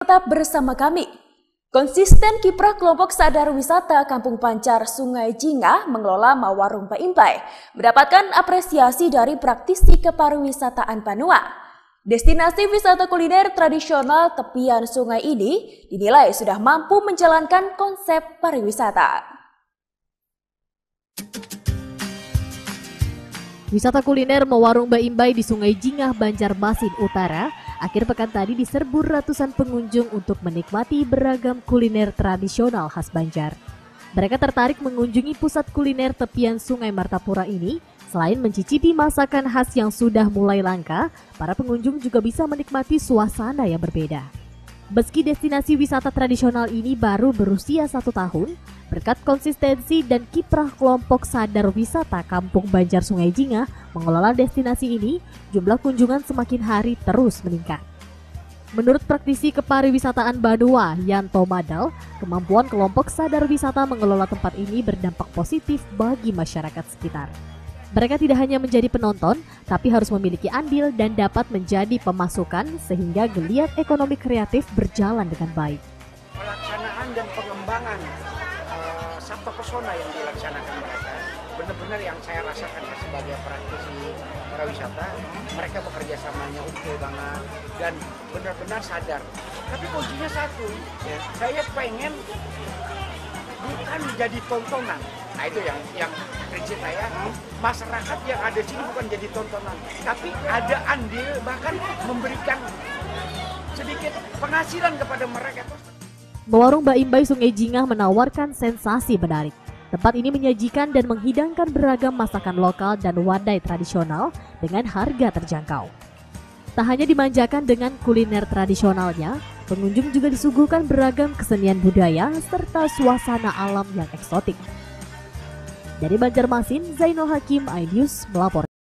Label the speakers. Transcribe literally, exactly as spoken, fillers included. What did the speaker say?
Speaker 1: Tetap bersama kami. Konsisten kiprah kelompok sadar wisata Kampung Pancar Sungai Jingah mengelola Mawarung Baimbai mendapatkan apresiasi dari praktisi kepariwisataan Banua. Destinasi wisata kuliner tradisional tepian sungai ini dinilai sudah mampu menjalankan konsep pariwisata.
Speaker 2: Wisata kuliner Mawarung Baimbai di Sungai Jingah, Banjarmasin Utara akhir pekan tadi diserbu ratusan pengunjung untuk menikmati beragam kuliner tradisional khas Banjar. Mereka tertarik mengunjungi pusat kuliner tepian Sungai Martapura ini. Selain mencicipi masakan khas yang sudah mulai langka, para pengunjung juga bisa menikmati suasana yang berbeda. Meski destinasi wisata tradisional ini baru berusia satu tahun, berkat konsistensi dan kiprah kelompok sadar wisata Kampung Banjar Sungai Jingah mengelola destinasi ini, jumlah kunjungan semakin hari terus meningkat. Menurut praktisi kepariwisataan Banua, Yanto Madal, kemampuan kelompok sadar wisata mengelola tempat ini berdampak positif bagi masyarakat sekitar. Mereka tidak hanya menjadi penonton, tapi harus memiliki andil dan dapat menjadi pemasukan sehingga geliat ekonomi kreatif berjalan dengan baik.
Speaker 3: Pelaksanaan dan pengembangan uh, sabta pesona yang dilaksanakan mereka, benar-benar yang saya rasakan sebagai praktisi pariwisata, mereka bekerja samanya utuh banget dan benar-benar sadar. Tapi kuncinya satu, ya, saya pengen bukan jadi tontonan. Nah itu yang yang prinsip saya, masyarakat yang ada di sini bukan jadi tontonan, tapi ada andil, bahkan memberikan sedikit penghasilan kepada mereka.
Speaker 2: Mawarung Baimbai Sungai Jingah menawarkan sensasi menarik. Tempat ini menyajikan dan menghidangkan beragam masakan lokal dan wadai tradisional dengan harga terjangkau. Tak hanya dimanjakan dengan kuliner tradisionalnya, pengunjung juga disuguhkan beragam kesenian budaya serta suasana alam yang eksotik. Dari Banjarmasin, Zainul Hakim, iNews melapor.